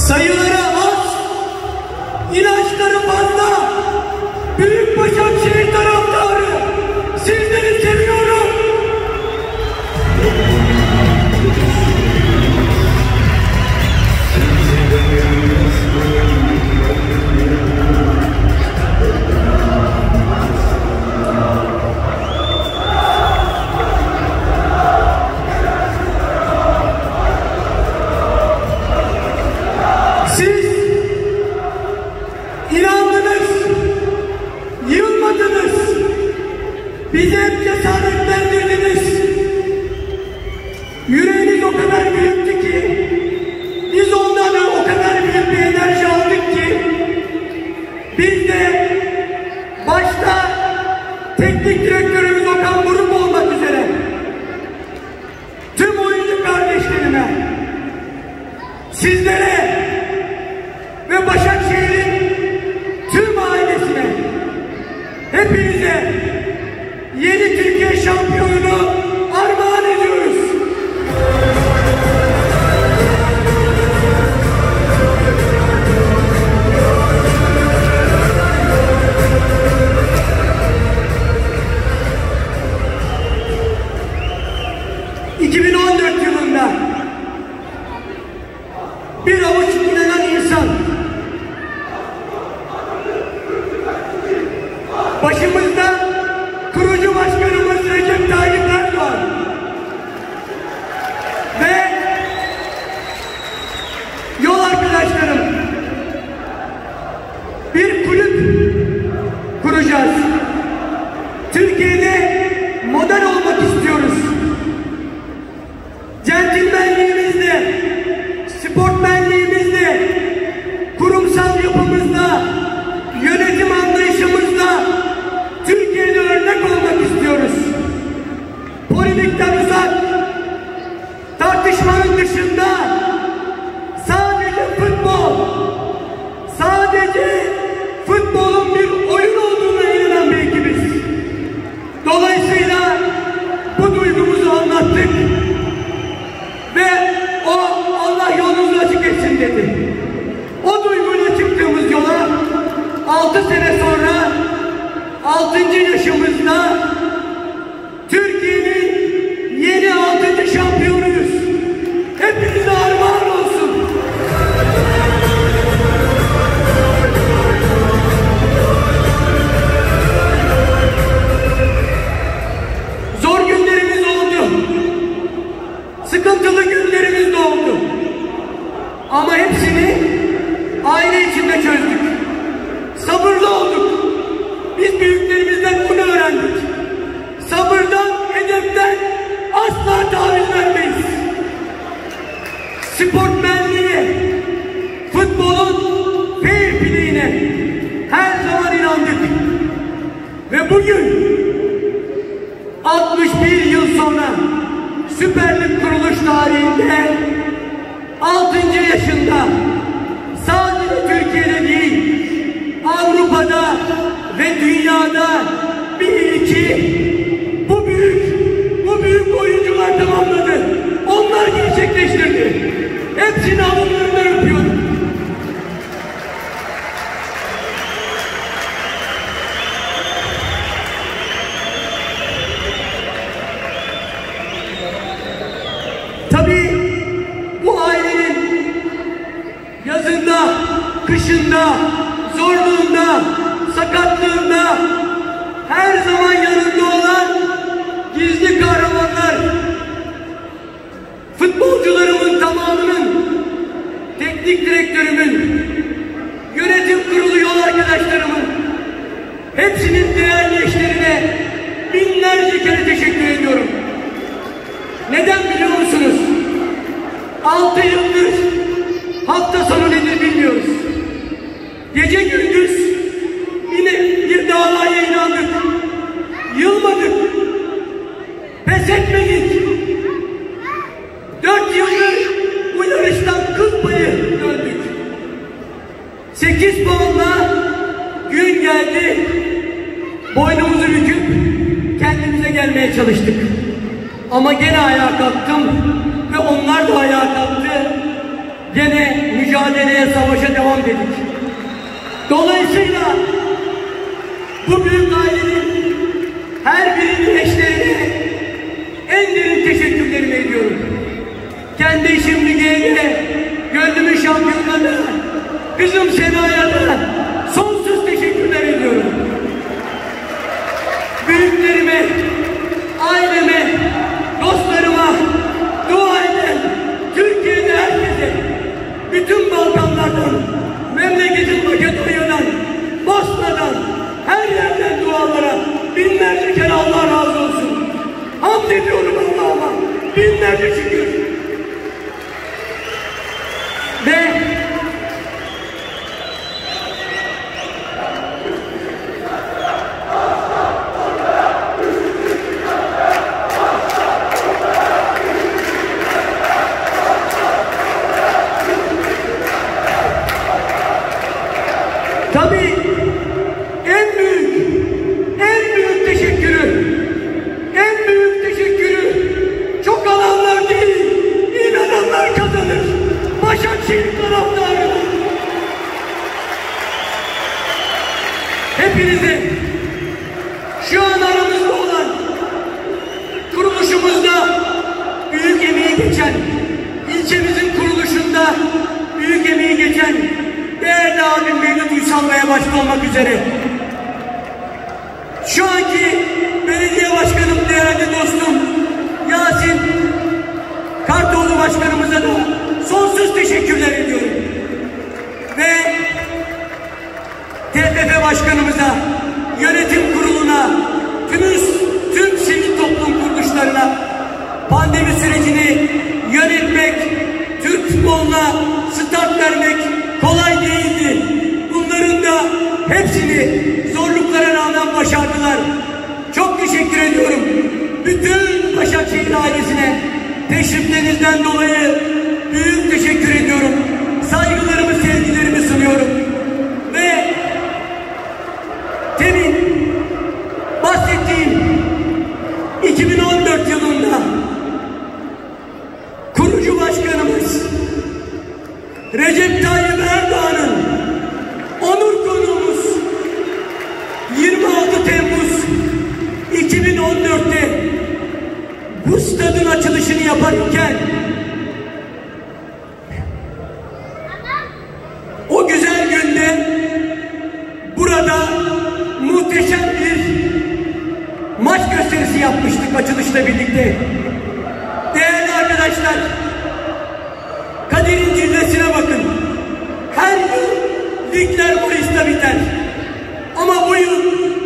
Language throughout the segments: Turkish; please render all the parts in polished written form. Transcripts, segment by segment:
sayıları az, inançları fazla, büyük Başakşehir taraftarı, sizleri seviyorum. Siz inandınız, yılmadınız, bize hep cesaretlendirdiniz. Yüreğiniz o kadar büyüktü ki, biz ondan o kadar büyük bir enerji aldık ki, biz de başta teknik direktörümüz Okan Buruk olmak üzere tüm oyuncu kardeşlerime, sizlere ve Başakşehir'in tüm ailesine, hepinize yeni Türkiye şampiyonunu armağan ediyoruz. ...2014 yılında bir avuç inanan insan başımızda kurucu başkanımız Recep Tayyip Erdoğan ve yol arkadaşlarım bir kulüp kuracağız. Türkiye'de model olmak istiyoruz. Centilmenliğimizle, sportmenliğimizle, kurumsal yapımızla, yönetim anlayışımızla Türkiye'de örnek olmak istiyoruz. Polemikten uzak, tartışmanın dışında sadece futbolun bir oyun olduğuna inanan bir ekibiz. Dolayısıyla bu duygumuzu anlattık ve o Allah yolunuzu açık etsin dedi. O duyguyla çıktığımız yola 6 sene sonra 6. yaşımızda Türkiye'nin yeni 6. şampiyonuyuz. Hepinize armağan olsun. Zor günlerimiz oldu. Sıkıntılı günlerimiz de oldu. Ama hepsini aile içinde çözdük. Sabırlı olduk. Biz büyüklerimizden bunu öğrendik. Sabırdan, edepten asla taviz vermeyiz. Sportmenliğe, futbolun fair play'ine her zaman inandık. Ve bugün 61 yıl sonra Süper Lig kuruluş tarihinde 6. yaşında sadece Türkiye'de değil, Avrupa'da ve dünyada bir ilki bu büyük oyuncular tamamladı. Onlar gerçekleştirdi. Hepsini alınlarından öpüyorum. Tabii bu ailenin yazında, kışında, zorluğunda, sakatlığında her zaman yanında olan gizli kahramanlar, futbolcularımın tamamının, teknik direktörümün, yönetim kurulu yol arkadaşlarımın, hepsinin değerli eşlerine binlerce kere teşekkür ediyorum. Neden biliyor musunuz? 6 yıldır hafta sonu nedir bilmiyoruz. Gece gündüz yine bir davaya inandık. Yılmadık. Pes etmedik. 4 yıldır bu yarıştan kıl payı döndük. 8 puanla gün geldi. Boynumuzu büküp kendimize gelmeye çalıştık. Ama gene ayağa kalktım ve onlar da ayağa kalktı. Gene mücadeleye, savaşa devam dedik. Dolayısıyla bu büyük ailenin her birinin eşlerine en derin teşekkürlerimi ediyorum. Kendi eşim Müge'ye, gönlümün şampiyonlarına, kızım Sena'ya da sonsuz teşekkürler ediyorum. Büyüklerime, aileme, dostlarıma, dua eden, Türkiye'de herkese, bütün Balkanlardan, memleketin Makedonya'dan, Bosna'dan, her yerden dualara binlerce kere Allah razı olsun. Hamd ediyorum Allah'ıma, binlerce şükür. Ve tabii en büyük teşekkürü çok alanlar değil, inananlar kazanır. Başakşehir taraftarı. Hepinize şu an aramızda olan, kuruluşumuzda büyük emeği geçen, ilçemizin kuruluşunda büyük emeği geçen değerli abim Mevlüt Uysal Bey'e başta olmak üzere, şu anki belediye başkanım, değerli dostum Yasin Kartoğlu başkanımıza da sonsuz teşekkürler ediyorum. Ve TFF başkanımıza, yönetim kuruluna, tüm sivil toplum kuruluşlarına, pandemi sürecini yönetmek, Türk futboluna start vermek kolay değildi. Bunların da hepsini zorluklara rağmen başardılar. Çok teşekkür ediyorum. Bütün Başakşehir ailesine teşriflerinizden dolayı büyük teşekkür ediyorum. Saygılarımı, sevgilerimi sunuyorum. Ve demin bahsettiğim 2014 yılında kurucu başkanımız Recep Tayyip Erdoğan'ın onur konuğumuz 26 Temmuz 2014'te bu stadın açılışını yaparken o güzel günde burada muhteşem bir maç gösterisi yapmıştık açılışla birlikte. Değerli arkadaşlar, kaderin cilvesine bakın. Her yıl ligler Mayıs'ta biter. Ama bu yıl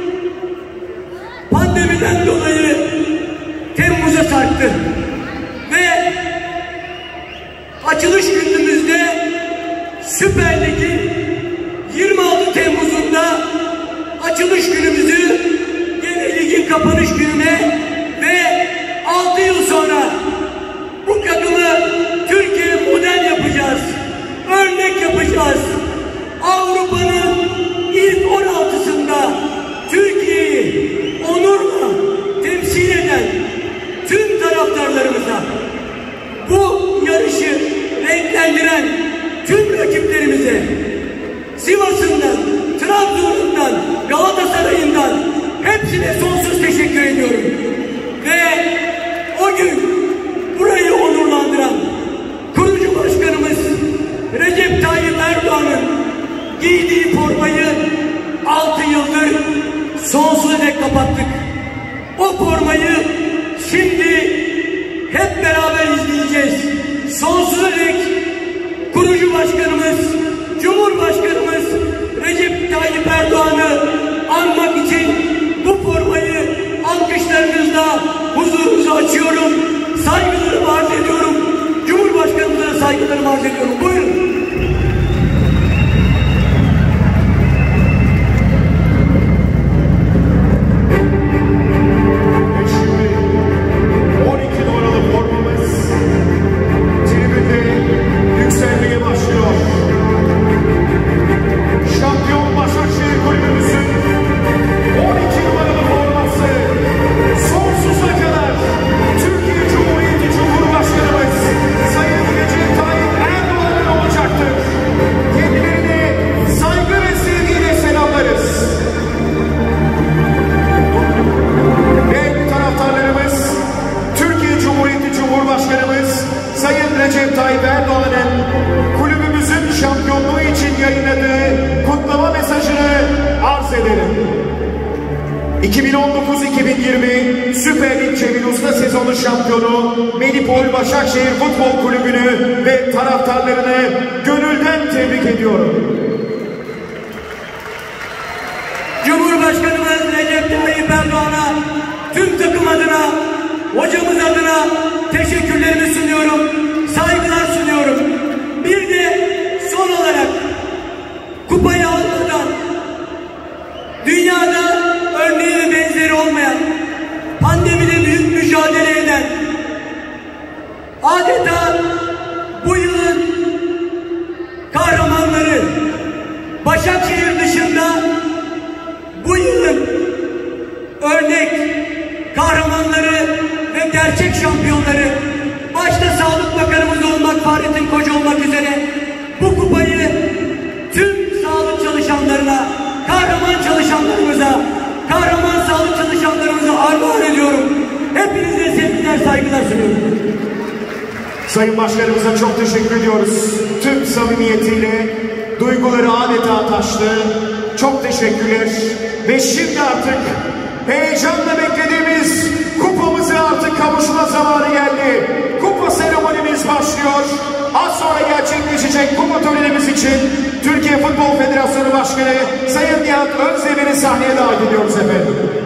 pandemiden dolayı Temmuz'a sarktı. Ve açılış günümüzde Süper Lig'in 26 Temmuz'unda açılış günümüzü gene ligin kapanış gününe ve 6 yıl sonra bu takımı Türkiye model yapacağız. Örnek yapacağız. Avrupa'nın ilk 16'sında Türkiye'yi onurla temsil eden tüm taraftarlarımıza, bu yarışı renklendiren tüm rakiplerimize, Sivas'ından, Trabzon'undan, Galatasaray'ından hepsine sonsuz teşekkür ediyorum. Ve o gün burayı onurlandıran kurucu başkanımız Recep Tayyip Erdoğan'ın giydiği formayı 6 yıldır sonsuza dek kapattık. O formayı şimdi hep beraber izleyeceğiz. Sonsuza dek kurucu başkanımız, Cumhurbaşkanımız Recep Tayyip Erdoğan'ı anmak için bu formayı alkışlarınızla huzurunuza açıyorum. Saygılarımı arz ediyorum. Cumhurbaşkanımıza saygılarımı arz ediyorum. Buyurun. Türkiye Cumhuriyeti Cumhurbaşkanımız Sayın Recep Tayyip Erdoğan'ın ederim. 2019-2020 Süper Lig Cemil Usta sezonu şampiyonu Medipol Başakşehir Futbol Kulübü'nü ve taraftarlarını gönülden tebrik ediyorum. Cumhurbaşkanımız Recep Tayyip Erdoğan'a, tüm takım adına, hocamız adına teşekkürlerimi sunuyorum, saygılar sunuyorum. Bir de son olarak kupayı almadan dünyada örneği ve benzeri olmayan, pandemide büyük mücadele eden, adeta bu yılın kahramanları, Başakşehir dışında bu yılın örnek kahramanları ve gerçek şampiyonları, başta Sağlık Bakanımız olmak, Fahrettin Koca olmak üzere bu kupayı tüm sağlık çalışanlarına, kahraman çalışanlarımıza, kahraman sağlık çalışanlarımıza armağan ediyorum. Hepinize sevgiler, saygılar sunuyorum. Sayın Başkanımıza çok teşekkür ediyoruz. Tüm samimiyetiyle duyguları adeta taştı. Çok teşekkürler. Ve şimdi artık heyecanla beklediğimiz kupamıza artık kavuşma zamanı geldi. Kupa seremonimiz başlıyor. Az sonra gerçekleşecek kupa törenimiz için Türkiye Futbol Federasyonu Başkanı Sayın Nihat Özdemir'i sahneye davet ediyoruz efendim.